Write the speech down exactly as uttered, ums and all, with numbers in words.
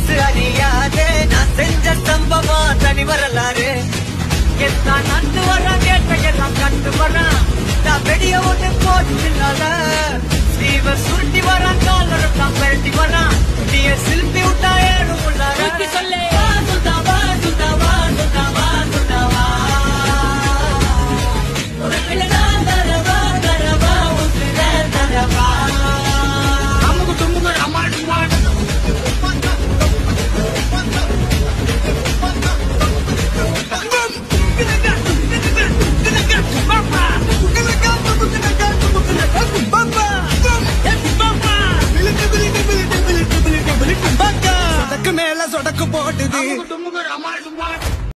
வயசு அறியாதே நான் செஞ்ச சம்பவம் தனி வரலாறு. எத்தான் நந்து வரான் கேட்டையெல்லாம் கண்டு வரான் நான் வெடிய ஒன்று போட்டுனால ஸ்ரீவர் சுருட்டி வரான் காலர் தான் பெரட்டி வரான் நீ சில்பி விட்டா